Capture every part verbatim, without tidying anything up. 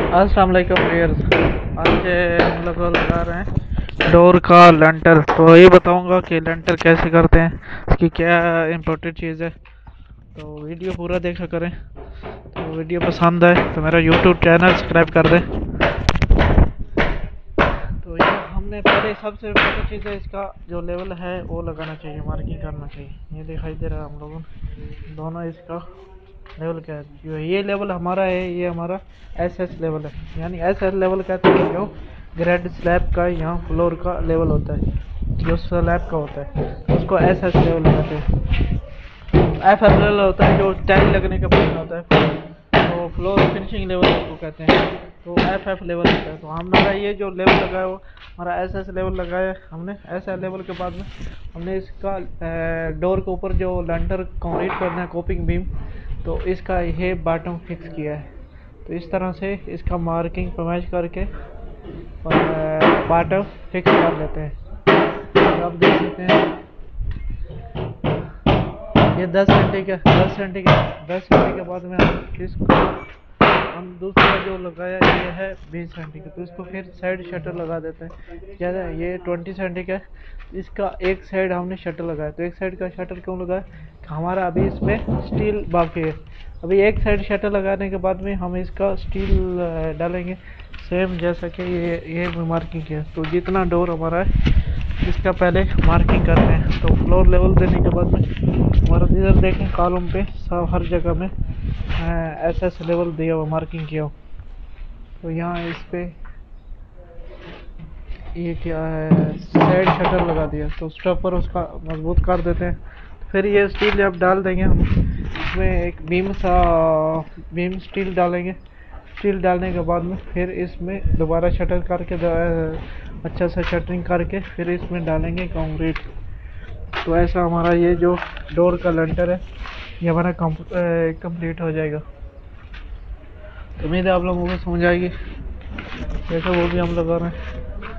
अस्सलाम वालेकुम व्यूअर्स। आज हम लोग लगा रहे हैं डोर का लेंटर। तो ये बताऊंगा कि लेंटर कैसे करते हैं, इसकी क्या इम्पोर्टेंट चीज़ है। तो वीडियो पूरा देखा करें। तो वीडियो पसंद आए तो मेरा यूट्यूब चैनल सब्सक्राइब कर दें। तो ये हमने पहले सबसे पहली चीज़ है, इसका जो लेवल है वो लगाना चाहिए, मार्किंग करना चाहिए। ये दिखाई दे रहा है हम लोगों दोनों इसका लेवल क्या है। जो ये लेवल हमारा है, ये हमारा एस एस लेवल है। यानी एस एस लेवल कहते हैं जो ग्रेड स्लैब का यहाँ फ्लोर का लेवल होता है, जो स्लैब का होता है उसको एस एस लेवल कहते हैं। एफ एफ लेवल होता है जो टाइल लगने के बाद होता है, तो फ्लोर फिनिशिंग लेवल उसको कहते हैं। तो एफ एफ लेवल होता है। तो हमारा ये जो लेवल लगाया वो हमारा एस एस लेवल लगाया हमने। एस एस लेवल के बाद में हमने इसका डोर के ऊपर जो लेंटर कंक्रीट करना है, कोपिंग बीम, तो इसका ये बॉटम फिक्स किया है। तो इस तरह से इसका मार्किंग मैच करके बॉटम फिक्स कर लेते हैं। तो आप देख सकते हैं ये दस घंटे के दस घंटे के दस घंटे के बाद में हम इसको हम दूसरा जो लगाया ये है बीस घंटे का, तो इसको फिर साइड शटर लगा देते हैं। ज़्यादा ये ट्वेंटी घंटे का, इसका एक साइड हमने शटर लगाया। तो एक साइड का शटर क्यों लगाया, हमारा अभी इसमें स्टील बाकी है। अभी एक साइड शटर लगाने के बाद में हम इसका स्टील डालेंगे, सेम जैसा कि ये ये मार्किंग है। तो जितना डोर हमारा है इसका पहले मार्किंग करते हैं। तो फ्लोर लेवल देने के बाद में हमारा इधर देखें कॉलम पे सब हर जगह में एस एस लेवल दिया हुआ, मार्किंग किया हो। तो यहाँ इस पे ये क्या है, साइड शटर लगा दिया। तो स्टॉपर उसका मजबूत कर देते हैं। फिर ये स्टील जब डाल देंगे हम इसमें एक बीम सा बीम स्टील डालेंगे। स्टील डालने के बाद में फिर इसमें दोबारा शटर करके अच्छा सा शटरिंग करके फिर इसमें डालेंगे कंक्रीट। तो ऐसा हमारा ये जो डोर का लेंटर है ये हमारा कंप्लीट हो जाएगा। तो उम्मीद है आप लोगों को समझ आएगी, जैसे वो भी हम लगा रहे हैं।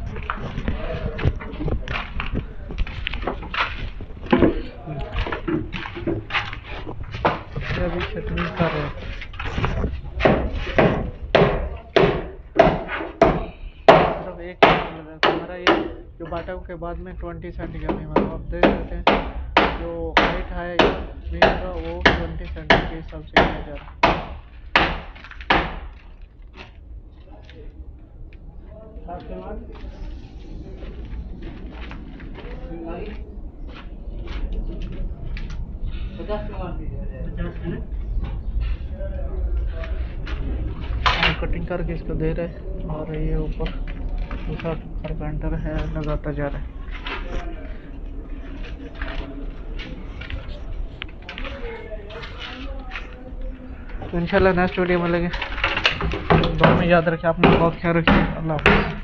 अभी शटरिंग कर रहे हैं। मतलब एक हमारा ये जो बाटा के बाद में ट्वेंटी सेंटीमीटर में, मतलब आप देख सकते हैं जो हाइट है बीम का वो ट्वेंटी सेंटीमीटर के हिसाब से किया जा रहा है। कटिंग करके इसको दे रहे और ये ऊपर दूसरा कारपेंटर है लगाता जा रहा है। तो इंशाल्लाह नेक्स्ट वीडियो में मिलेंगे। बहुत में याद रखें, आपने बहुत ख्याल रखिए। अल्लाह हाफ़िज़।